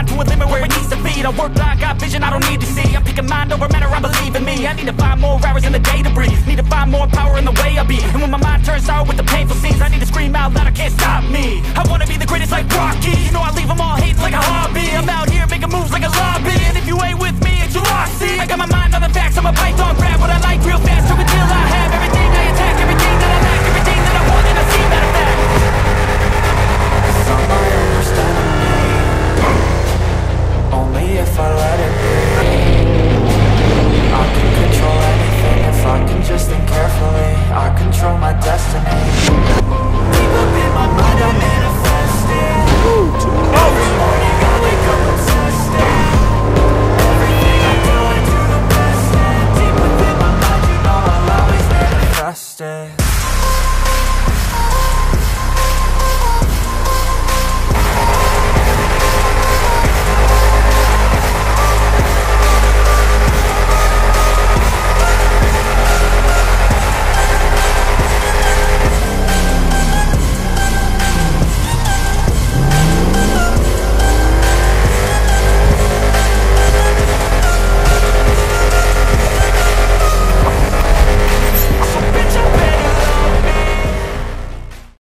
mind to a limit where it needs to be. I work blind, got vision I don't need to see. I'm picking mind over matter, I believe in me. I need to find more hours in the day to breathe. Need to find more power in the way I be. And when my mind turns sour with the painful scenes, I need to scream out loud, I can't stop me. I wanna be the greatest like Rocky. You know I leave them all hating like a hobby. I'm out here making moves like a lobby. And if you ain't with me, it's your loss. See, I got my mind on the facts, I'm a python, grab what I like real fast. So until I have everything I attack, everything that I lack, everything that I want, and I see matter of fact. 'Cause I'm my worst enemy, only if I let it be. I can control anything if I can just think carefully. I control my destiny. Deep up in my mind I manifest it. Every morning I wake up obsessed. Everything I do the best. And deep within my mind you know I'll always manifest it.